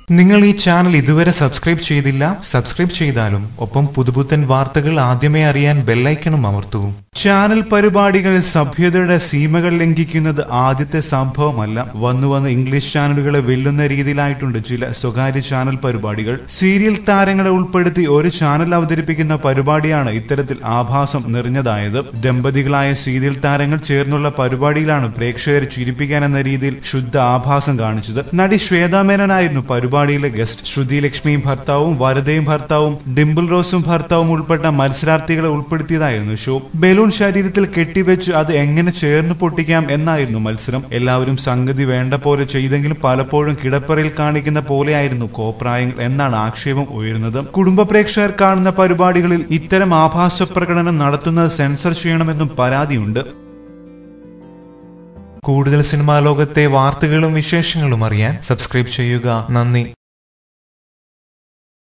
നിങ്ങൾ ഈ ചാനൽ ഇതുവരെ സബ്സ്ക്രൈബ് ചെയ്തില്ല, സബ്സ്ക്രൈബ് ചെയ്താലും ഒപ്പം പുതുപുത്തൻ വാർത്തകൾ ആദ്യമേ അറിയാൻ ബെല്ലൈക്കണും അമർത്തൂ. ചാനൽ പരിപാടികൾ സഭ്യതയുടെ സീമകൾ ലംഘിക്കുന്നത് ആദ്യത്തെ സംഭവമല്ല. വന്നു ഇംഗ്ലീഷ് ചാനലുകളെ വെല്ലുന്ന രീതിയിലായിട്ടുണ്ട് ചില സ്വകാര്യ ചാനൽ പരിപാടികൾ. സീരിയൽ താരങ്ങളെ ഉൾപ്പെടുത്തി ഒരു ചാനൽ അവതരിപ്പിക്കുന്ന പരിപാടിയാണ് ഇത്തരത്തിൽ ആഭാസം നിറഞ്ഞതായത്. ദമ്പതികളായ സീരിയൽ താരങ്ങൾ ചേർന്നുള്ള പരിപാടിയിലാണ് പ്രേക്ഷകരെ ചിരിപ്പിക്കാൻ എന്ന രീതിയിൽ ശുദ്ധ ആഭാസം കാണിച്ചത്. നടി ശ്വേതാ മേനോനായിരുന്നു പരിപാടിയിലെ ഗസ്റ്റ്. ശ്രുതി ലക്ഷ്മിയും ഭർത്താവും, വരദയും ഭർത്താവും, ഡിംപിൾ റോസും ഭർത്താവും ഉൾപ്പെട്ട മത്സരാർത്ഥികളെ ഉൾപ്പെടുത്തിയതായിരുന്നു ഷോ. ബലൂൺ ശരീരത്തിൽ കെട്ടിവെച്ച് അത് എങ്ങനെ ചേർന്ന് പൊട്ടിക്കാം എന്നായിരുന്നു മത്സരം. എല്ലാവരും സംഗതി വേണ്ട പോലെ ചെയ്തെങ്കിലും പലപ്പോഴും കിടപ്പറയിൽ കാണിക്കുന്ന പോലെയായിരുന്നു കോപ്രായങ്ങൾ എന്നാണ് ആക്ഷേപം ഉയരുന്നത്. കുടുംബ പ്രേക്ഷകർ കാണുന്ന പരിപാടികളിൽ ഇത്തരം ആഭാസ പ്രകടനം നടത്തുന്നത് സെൻസർ ചെയ്യണമെന്നും പരാതിയുണ്ട്. കൂടുതൽ സിനിമാ ലോകത്തെ വാർത്തകളും വിശേഷങ്ങളും അറിയാൻ സബ്സ്ക്രൈബ് ചെയ്യുക. നന്ദി.